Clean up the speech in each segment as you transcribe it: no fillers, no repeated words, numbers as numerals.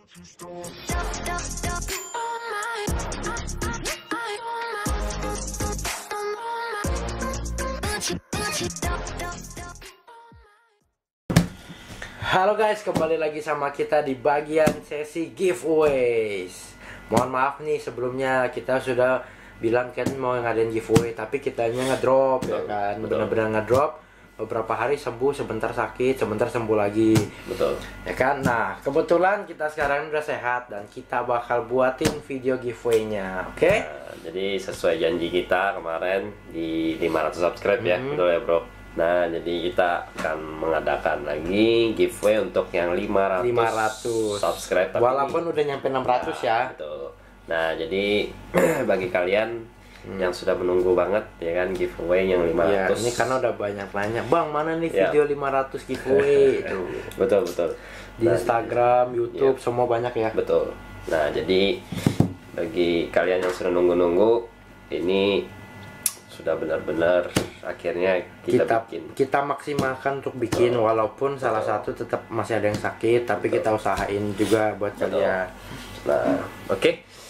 Halo guys, kembali lagi sama kita di bagian sesi giveaways. Mohon maaf nih, sebelumnya kita sudah bilang kan mau ngadain giveaway, tapi kitanya ngedrop ya kan, benar-benar ngedrop. Beberapa hari sembuh, sebentar sakit, sebentar sembuh lagi. Betul. Ya kan? Nah, kebetulan kita sekarang udah sehat dan kita bakal buatin video giveaway-nya. Oke? Nah, jadi sesuai janji kita kemarin di 500 subscribe ya, betul ya, Bro. Nah, jadi kita akan mengadakan lagi giveaway untuk yang 500 subscribe. Tapi walaupun udah nyampe 600 ya. Betul. Nah, jadi bagi kalian yang sudah menunggu banget ya kan giveaway yang 500. Ya, ini karena udah banyak nanya, "Bang, mana nih Ya. video 500 giveaway?" itu. Betul, betul. Di Instagram, YouTube, semua banyak ya. Betul. Nah, jadi bagi kalian yang sudah nunggu-nunggu, ini sudah benar-benar akhirnya kita bikin. Kita maksimalkan untuk bikin, walaupun salah satu tetap masih ada yang sakit, tapi kita usahain juga buat kalian. Nah, oke.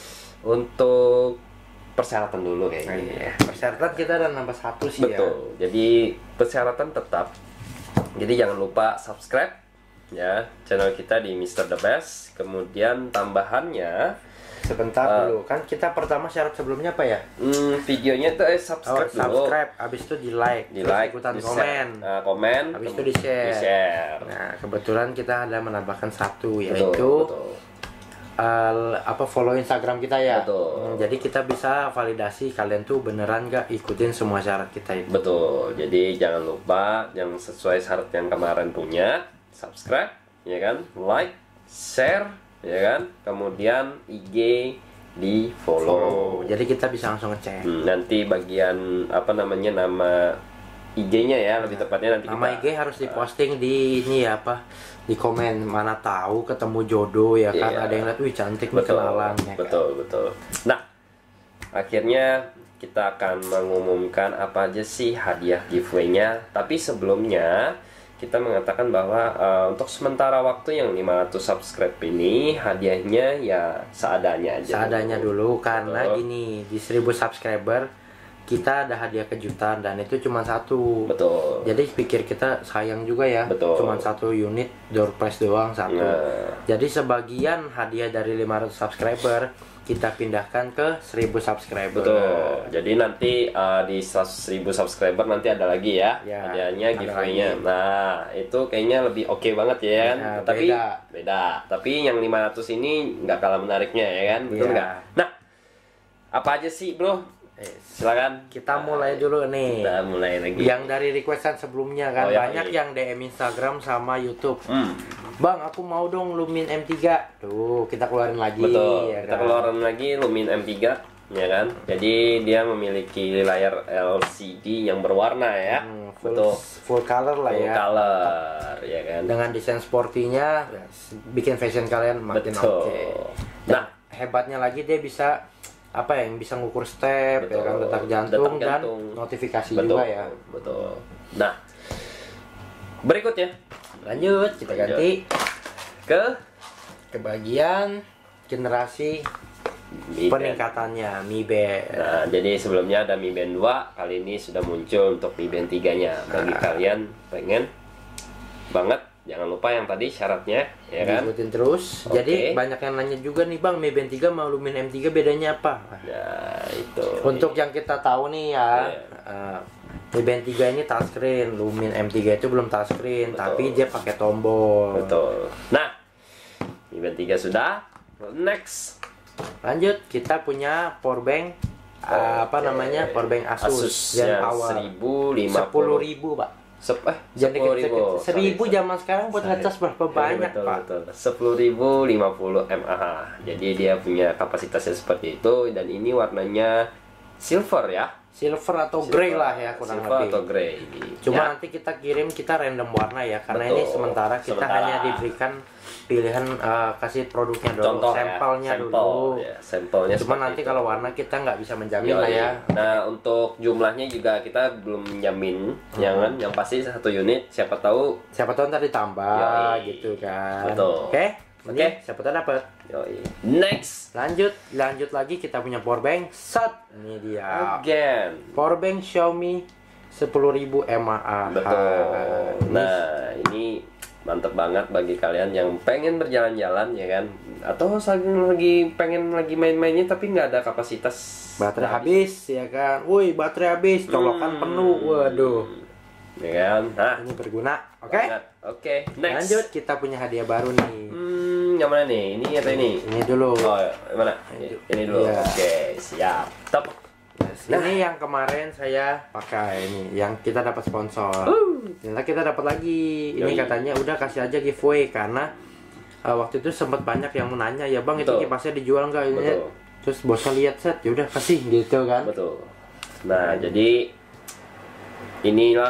Untuk persyaratan dulu kayaknya. Persyaratan kita ada nambah satu sih. Betul. Jadi persyaratan tetap. Jadi jangan lupa subscribe ya channel kita di Mr. The Best. Kemudian tambahannya, Sebentar dulu, kan kita pertama syarat sebelumnya apa ya? videonya itu subscribe dulu. Subscribe, habis itu di like, ikutan komen, komen, habis itu di share. Nah, kebetulan kita ada menambahkan satu, yaitu follow Instagram kita ya. Betul. Jadi kita bisa validasi kalian tuh beneran gak ikutin semua syarat kita itu. Betul. Jadi jangan lupa yang sesuai syarat yang kemarin punya, subscribe, ya kan, like, share, ya kan, kemudian IG di follow. Jadi kita bisa langsung ngecek. Nanti bagian nama IG-nya ya, lebih tepatnya nanti Nama IG harus diposting di ini ya di komen. Mana tahu ketemu jodoh ya kan, ada yang lihat, wih cantik nih, kenalan ya. Betul. Nah, akhirnya kita akan mengumumkan apa aja sih hadiah giveaway-nya. Tapi sebelumnya kita mengatakan bahwa untuk sementara waktu yang 500 subscribe ini hadiahnya ya seadanya aja. Seadanya dulu, karena gini, di 1000 subscriber kita ada hadiah kejutan dan itu cuma satu. Betul. Jadi pikir kita sayang juga ya. Betul. Cuma satu unit door prize doang satu. Nah. Jadi sebagian hadiah dari 500 subscriber kita pindahkan ke 1000 subscriber. Betul. Jadi nanti di 1000 subscriber nanti ada lagi ya, hadiahnya, giveaway-nya. Nah, itu kayaknya lebih oke banget ya kan. Ya, Tapi beda. Tapi yang 500 ini nggak kalah menariknya ya kan. Betul nggak? Nah, apa aja sih, Bro? Silakan. Kita mulai dulu nih. Kita mulai lagi. Yang dari requestan sebelumnya kan, banyak yang DM Instagram sama YouTube. Bang, aku mau dong Lumin M3. Tuh, kita keluarin lagi. Betul. Ya Kita kan? keluarin lagi Lumin M3, ya kan. Jadi dia memiliki layar LCD yang berwarna ya. Full color lah ya. Full color, ya kan. Dengan desain sportinya, bikin fashion kalian makin oke. Nah, hebatnya lagi dia bisa yang bisa ngukur step, ya kan, detak jantung dan notifikasi juga ya. Betul. Nah, berikutnya lanjut kita ganti ke bagian generasi peningkatannya Mi Band. Nah, jadi sebelumnya ada Mi Band 2, kali ini sudah muncul untuk Mi Band 3-nya. Bagi kalian pengen banget, jangan lupa yang tadi syaratnya ya kan. Ikutin terus. Jadi banyak yang nanya juga nih, Bang, Mi Band 3 sama Lumin M3 bedanya apa? Nah, itu. Untuk yang kita tahu nih ya, Mi Band 3 ini touchscreen, Lumin M3 itu belum touchscreen, tapi dia pakai tombol. Betul. Nah, Mi Band 3 sudah. Next. Lanjut, kita punya powerbank powerbank Asus Zen Power 1050. 10.000, Pak. Jadi 1000 zaman sekarang buat ngecas berapa banyak, Pak? 10.050 mAh. Jadi dia punya kapasitasnya seperti itu, dan ini warnanya silver ya. Silver atau grey lah ya, kurang lebih. Atau grey. Cuma nanti kita kirim, kita random warna ya, karena ini sementara kita hanya diberikan pilihan, kasih produknya dulu, sampelnya dulu. Sampelnya. Cuma nanti kalau warna kita nggak bisa menjamin lah ya. Nah, untuk jumlahnya juga kita belum menjamin, jangan. Yang pasti satu unit, siapa tahu ntar ditambah gitu kan. Betul. Oke. Oke. Siapa tahu dapat. Yoi. Next. Lanjut lagi kita punya power bank. Set. Ini dia. Again. Power bank Xiaomi 10.000 mAh. Betul. Nah, ini mantep banget bagi kalian yang pengen berjalan-jalan ya kan, atau lagi pengen main-mainnya tapi nggak ada kapasitas, Baterai habis ya kan. Woi, baterai habis, colokan penuh. Waduh. Ya kan. Nah, Ini berguna. Oke. Oke. Next. Lanjut, kita punya hadiah baru nih. Yang mana nih? Ini atau ini? Ini dulu. Oh, yang mana? Ini dulu. Iya. Oke, siap. Top. Ini yang kemarin saya pakai ini, yang kita dapat sponsor. Ternyata kita dapat lagi. Ini Yoi. katanya udah kasih aja giveaway karena waktu itu sempat banyak yang mau nanya, ya bang Betul. itu kipasnya dijual nggak ini? Betul. Terus bosnya lihat set, ya udah kasih gitu kan. Betul. Nah, jadi inilah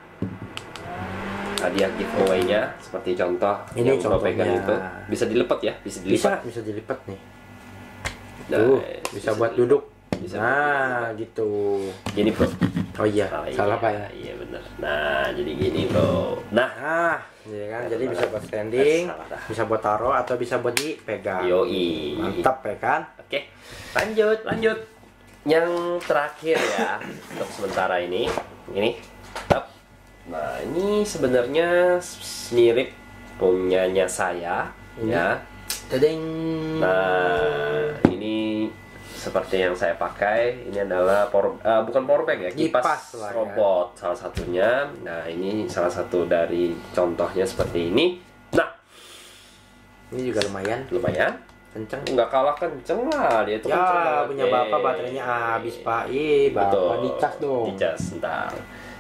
hadiah giveaway-nya seperti contoh Ini yang Bro pegang contohnya. itu. Bisa dilipat ya? Bisa dilipat. Bisa dilipat nih. Nah, Tuh, bisa buat duduk. Bisa Nah, gitu. Gini, Bro. Oh iya, salah iya, pak ya. Iya benar. Nah, jadi gini, Bro. Nah, Nah, ya kan. Jadi bisa buat standing, Salah dah. bisa buat taruh atau bisa buat dipegang. yoi. Mantap ya kan? Oke, lanjut. Yang terakhir ya untuk sementara ini. Tap. Nah, ini sebenarnya mirip punyanya saya, ya. Tadeng. Nah, ini seperti yang saya pakai. Ini adalah bukan power bank ya, Kipas kipas lah ya. robot salah satunya. Nah, ini salah satu dari contohnya seperti ini. Nah, Ini juga lumayan lumayan. kenceng. Nggak kalah kenceng lah dia tuh. Ya, kenceng banget. punya bapak baterainya habis pak. Ih, bapak dicas dong. Dicas, ntar.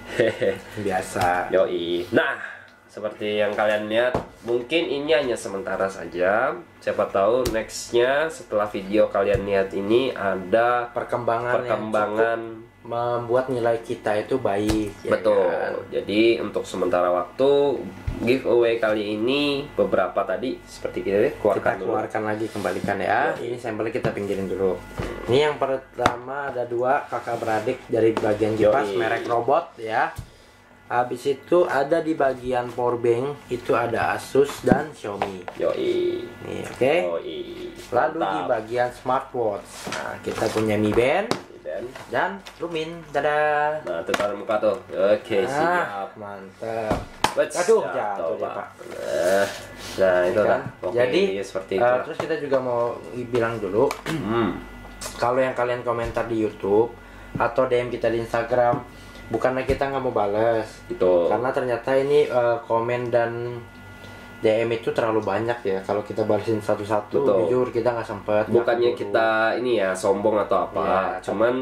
Biasa. Yoi. Nah, seperti yang kalian lihat, mungkin ini hanya sementara saja. Siapa tahu nextnya setelah video kalian lihat ini ada Perkembangan yang cukup membuat nilai kita itu baik. Ya betul. kan? Jadi untuk sementara waktu giveaway kali ini beberapa tadi seperti kita Kita keluarkan lagi, kembalikan ya. Ini sampelnya kita pinggirin dulu. Ini yang pertama ada 2 kakak beradik dari bagian kipas Yoi. merek robot ya. Habis itu ada di bagian power bank itu ada Asus dan Xiaomi. Yoi. Nih, oke. Yoi. Lalu di Mantap. bagian smartwatch, nah kita punya Mi Band dan Lumin. Dadah. Nah, itu taruh muka tuh. Oke, siap. Mantap. Wets, Aduh, jatuh, jatuh dia, Pak. Nah, itu Kan? lah. Oke, Jadi seperti itu. terus kita juga mau bilang dulu, kalau yang kalian komentar di YouTube atau DM kita di Instagram, bukannya kita nggak mau balas, Itu. karena ternyata ini komen dan DM itu terlalu banyak ya. Kalau kita balesin satu-satu, Betul. jujur kita nggak sempet. Bukannya nggak keburu. kita ini ya sombong atau apa, Iya, cuman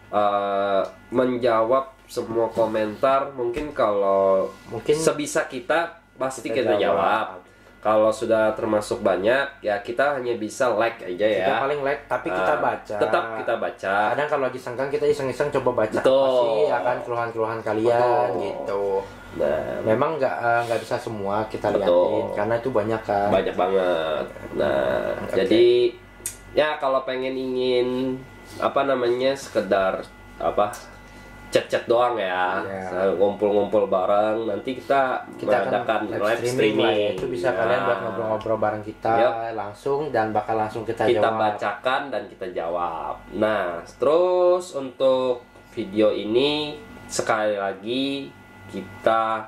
menjawab semua komentar mungkin kalau Mungkin sebisa kita pasti kita kita jawab. Kalau sudah termasuk banyak ya kita hanya bisa like aja ya. kita paling like, tapi kita baca. Tetap kita baca. Kadang kalau lagi senggang kita iseng-iseng coba baca Betul. pasti akan keluhan-keluhan kalian. Betul. Gitu. Nah, Memang nggak bisa semua kita Betul. liatin karena itu banyak kan. banyak banget. Nah, Oke. jadi ya kalau pengen ingin apa namanya sekedar apa chat-chat doang ya, Iya. ngumpul-ngumpul bareng. Nanti kita mengadakan akan live lah streaming. ya. Itu bisa Ya. kalian buat ngobrol-ngobrol bareng kita Yup. langsung dan bakal langsung kita Kita jawab. bacakan dan kita jawab. Nah, terus untuk video ini sekali lagi kita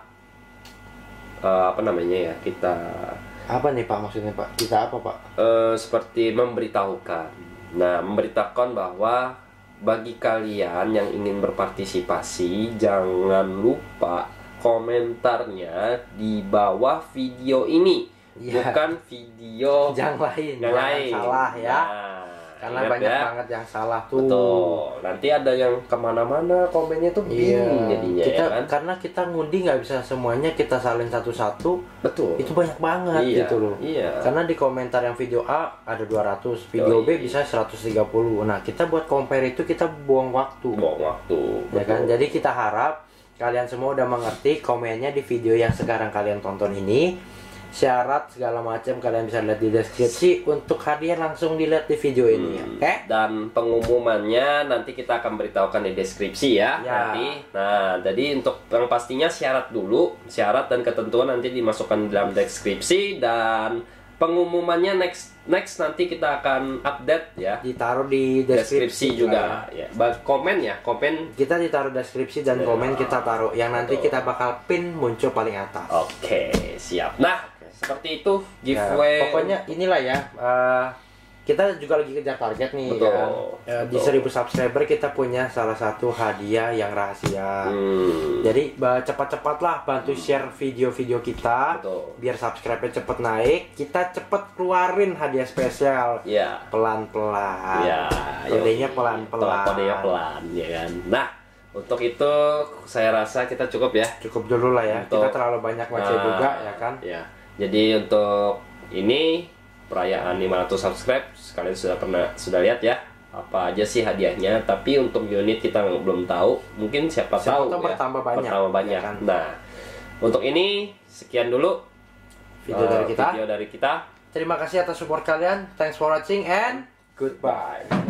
apa namanya ya, kita Apa nih Pak maksudnya Pak? Kita apa Pak? seperti memberitahukan. Nah, memberitahukan bahwa bagi kalian yang ingin berpartisipasi, jangan lupa komentarnya di bawah video ini, Iya. bukan video Yang lain, yang jangan lain. salah ya. Nah, Karena ingat banyak ya. banget yang salah tuh. Betul. Nanti ada yang kemana-mana komennya tuh Iya. bingung jadinya Kita ya kan. karena kita ngundi nggak bisa semuanya kita salin satu-satu. Betul. Itu banyak banget Iya, gitu loh. iya. Karena di komentar yang video A ada 200, video B Yoi. bisa 130. Nah, kita buat compare itu kita buang waktu. Buang waktu. Ya kan? betul. Jadi kita harap kalian semua udah mengerti komennya di video yang sekarang kalian tonton ini. Syarat segala macam kalian bisa lihat di deskripsi. Untuk hadiah langsung dilihat di video ini ya. Oke? Dan pengumumannya nanti kita akan beritahukan di deskripsi ya, Ya. nanti. Nah, jadi untuk yang pastinya syarat dulu, syarat dan ketentuan nanti dimasukkan dalam deskripsi dan pengumumannya next nanti kita akan update ya. Ditaruh di Deskripsi juga ya. Komen ya, komen. Kita ditaruh deskripsi dan komen kita taruh yang nanti kita bakal pin muncul paling atas. Oke, siap. Nah, seperti itu Ya, giveaway. pokoknya inilah ya. Kita juga lagi kejar target nih. Betul, Ya. Di 1000 subscriber kita punya salah satu hadiah yang rahasia. Jadi cepat-cepatlah bantu share video-video kita. Betul. Biar subscribe-nya cepet naik. Kita cepet keluarin hadiah spesial. Ya. Pelan-pelan. Ya, Kodenya pelan-pelan. Kodenya pelan ya kan. Nah, untuk itu saya rasa kita cukup ya. Cukup dulu lah ya. Kita terlalu banyak baca juga ya kan. Ya. Jadi untuk ini perayaan 500 subscribe kalian sudah lihat ya apa aja sih hadiahnya, tapi untuk unit kita belum tahu, mungkin siapa tahu ya, bertambah banyak ya kan? Nah, untuk ini sekian dulu Video dari kita. Terima kasih atas support kalian. Thanks for watching and goodbye.